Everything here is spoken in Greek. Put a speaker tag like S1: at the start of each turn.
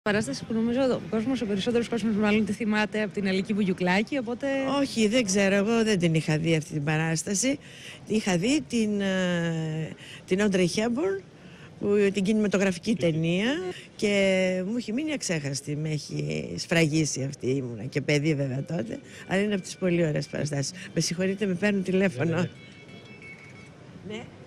S1: Παράσταση που νομίζω ο περισσότερος κόσμος μάλλον τη θυμάται από την Αλική Βουγιουκλάκη, οπότε...
S2: Όχι, δεν ξέρω, εγώ δεν την είχα δει αυτή την παράσταση. Είχα δει την Audrey Hepburn, την κινηματογραφική ταινία, και μου έχει μείνει αξέχαστη, με έχει σφραγίσει αυτή, ήμουνα και παιδί βέβαια τότε, αλλά είναι από τις πολύ ωραίες παραστάσεις. Με συγχωρείτε, με παίρνουν τηλέφωνο. Ναι.